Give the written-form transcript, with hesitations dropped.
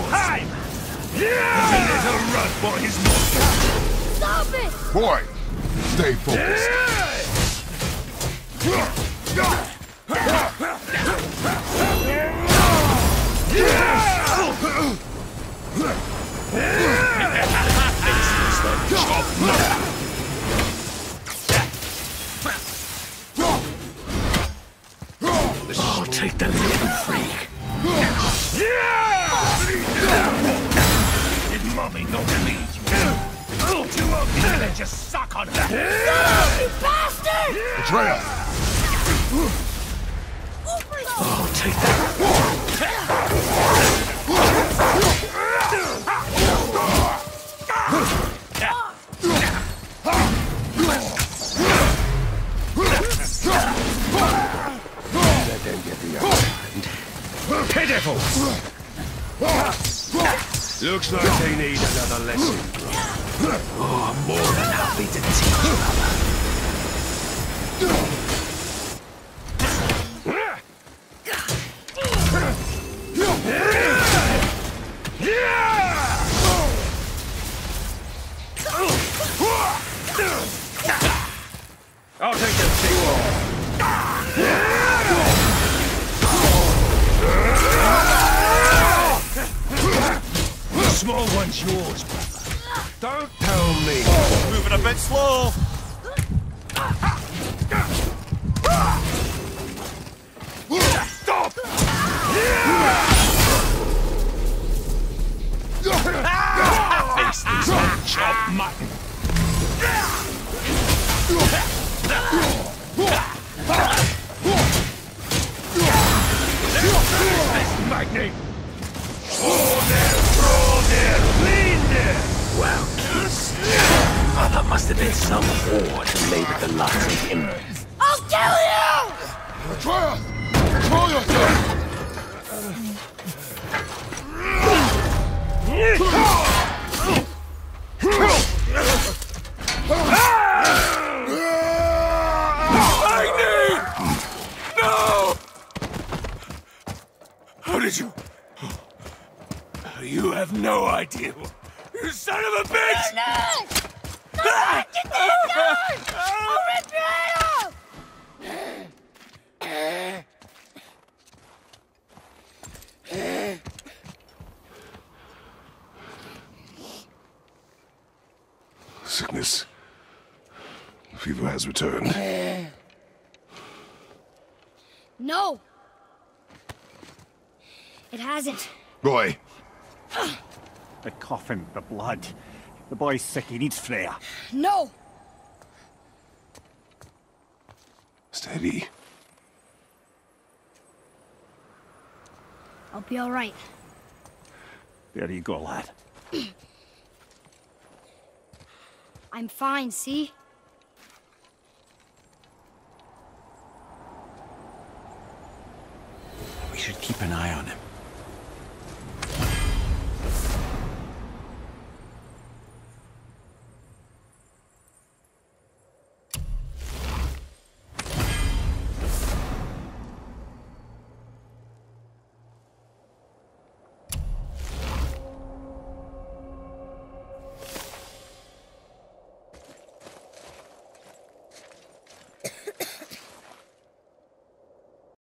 time! Yeah! Let her run for his monster! Stop it! Boy, stay focused. Oh, take that little freak. Did Mommy not lead you? You won't be able to just suck on her. You bastard! Atreus! Oh, take that. Let them get the upper hand. Pitiful! Looks like they need another lesson. Oh, I'm more than happy to teach, brother. I'll take them thing. The small one's yours, brother. Don't tell me. Moving a bit slow. Stop! Face these old chopped mutton. This magnet! Throw there, lean there! Well, kids, mother must have been some whore to lay with the likes of him. I'll kill you! Atreus! Control yourself! No! How did you... You have no idea. You son of a bitch! Not! Get the gun! I'll rip your head off! Sickness. Fever has returned. No! It hasn't. Roy, The coffin, the blood. The boy's sick, he needs Freya. No! steady. I'll be alright. There you go, lad. I'm fine, see? We should keep an eye on him.